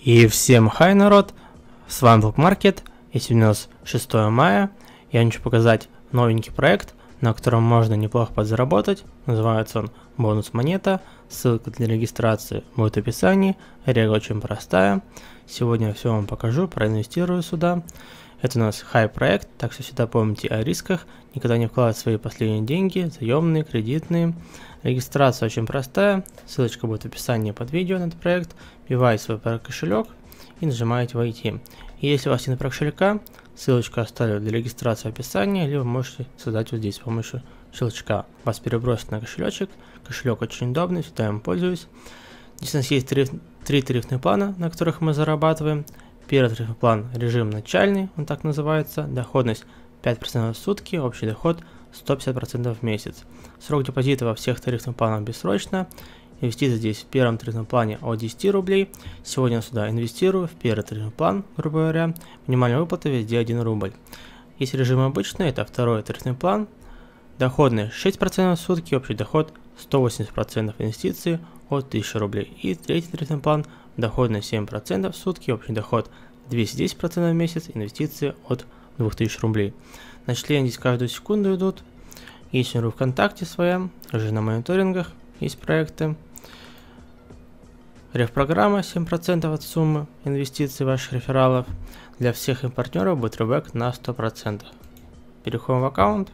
И всем хай, народ, с вами Блокмаркет, и сегодня у нас 6 мая, я хочу показать новенький проект, на котором можно неплохо подзаработать, называется он Бонус Монета, ссылка для регистрации будет в описании, регла очень простая, сегодня я все вам покажу, проинвестирую сюда. Это у нас хай проект, так что всегда помните о рисках, никогда не вкладывать свои последние деньги, заемные, кредитные. Регистрация очень простая, ссылочка будет в описании под видео на этот проект. Вбиваете свой кошелек и нажимаете «Войти». И если у вас нет кошелька, ссылочку оставлю для регистрации в описании, либо можете создать вот здесь с помощью щелчка. Вас перебросит на кошелечек, кошелек очень удобный, всегда им пользуюсь. Здесь у нас есть три тарифных плана, на которых мы зарабатываем. Первый тарифный план – режим начальный, он так называется, доходность 5% в сутки, общий доход 150% в месяц. Срок депозита во всех тарифных планах бессрочно. Инвестиции здесь в первом тарифном плане от 10 рублей. Сегодня я сюда инвестирую в первый тарифный план, грубо говоря. Минимальная выплата везде 1 рубль. Есть режим обычный, это второй тарифный план. Доходность 6% в сутки, общий доход 180% инвестиции от 1000 рублей. И третий тарифный план, доходность 7% в сутки, общий доход 210% в месяц, инвестиции от 2000 рублей. Начисления здесь каждую секунду идут. Есть группа ВКонтакте своя, уже на мониторингах есть проекты. Реф-программа 7% от суммы инвестиций ваших рефералов. Для всех их партнеров будет ребэк на 100%. Переходим в аккаунт.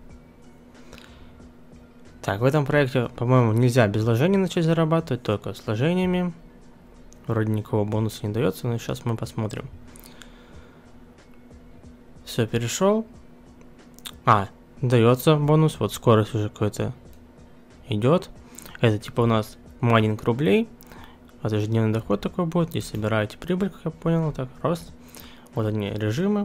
Так, в этом проекте, по-моему, нельзя без вложений начать зарабатывать, только с вложениями. Вроде никакого бонуса не дается, но сейчас мы посмотрим. Все, перешел. Дается бонус, вот скорость уже какой-то идет. Это типа у нас майнинг рублей. Вот ежедневный доход такой будет. Здесь собираете прибыль, как я понял. Вот так, раз. Вот они режимы.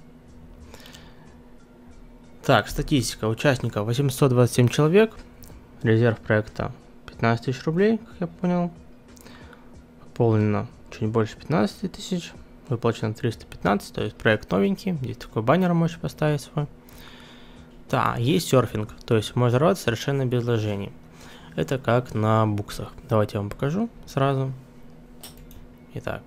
Так, статистика участников 827 человек. Резерв проекта 15 тысяч рублей, как я понял. Пополнено чуть больше 15 тысяч. Выплачено 315, то есть проект новенький. Здесь такой баннер можете поставить свой. Да, есть серфинг, то есть можно работать совершенно без вложений. Это как на буксах. Давайте я вам покажу сразу. Итак.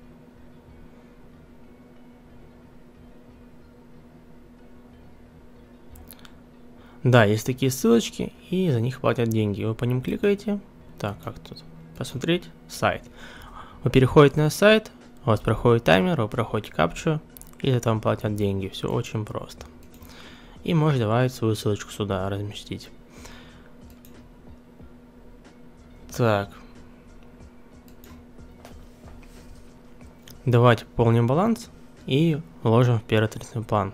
Да, есть такие ссылочки, и за них платят деньги. Вы по ним кликаете. Так, как тут? Посмотреть сайт. Вы переходите на сайт, у вас проходит таймер, вы проходите капчу, и за это вам платят деньги. Все очень просто. И можете добавить свою ссылочку сюда, разместить. Так. Давайте пополним баланс и вложим в первый тарифный план.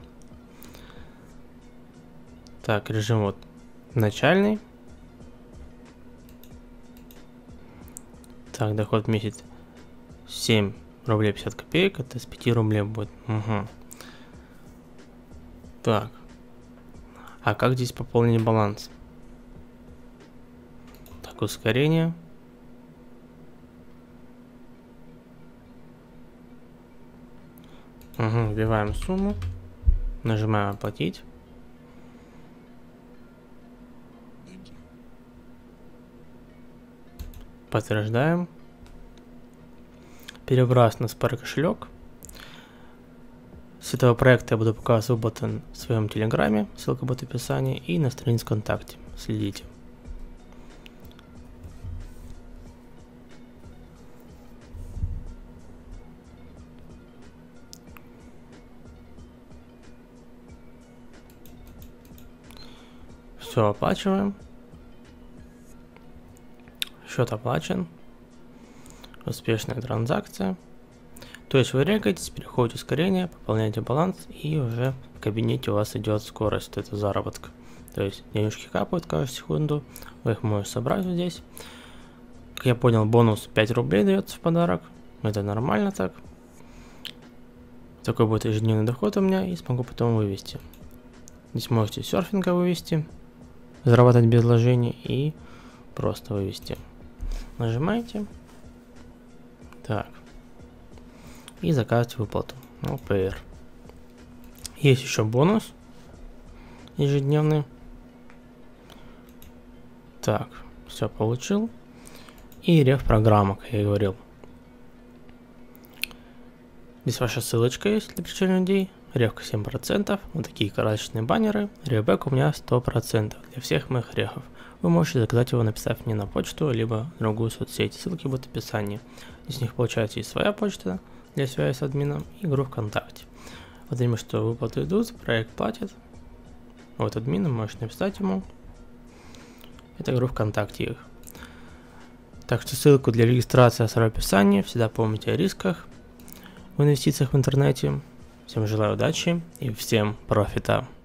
Так, режим вот начальный. Так, доход в месяц 7 рублей 50 копеек, это с 5 рублей будет. Угу. Так. А как здесь пополнить баланс? Так, ускорение. Угу, вбиваем сумму. Нажимаем оплатить. Подтверждаем. Перебрасываем на Spark кошелек. С этого проекта я буду показывать выплаты в своем телеграме, ссылка будет в описании, и на странице ВКонтакте. Следите. Все, оплачиваем. Счет оплачен. Успешная транзакция. То есть вы регаетесь, переходите в ускорение, пополняете баланс, и уже в кабинете у вас идет скорость, это заработка. То есть денежки капают каждую секунду, вы их можете собрать вот здесь. Как я понял, бонус 5 рублей дается в подарок. Это нормально так. Такой будет ежедневный доход у меня, и смогу потом вывести. Здесь можете серфинга вывести, зарабатывать без вложений и просто вывести. Нажимаете. Так. И заказывать выплату. ОПР. Есть еще бонус ежедневный. Так, все получил. И реф-программа, как я и говорил. Здесь ваша ссылочка есть для привлечения людей, ревка 7%, вот такие красочные баннеры, ревбэк у меня 100% для всех моих рехов. Вы можете заказать его, написав мне на почту, либо в другую соцсеть, ссылки будут в описании. Здесь у них получается и своя почта для связи с админом, и группа ВКонтакте. Вот время, что выплаты идут, проект платит. Вот админ, можете написать ему. Это группа ВКонтакте их. Так что ссылку для регистрации оставлю в описании. Всегда помните о рисках в инвестициях в интернете. Всем желаю удачи и всем профита.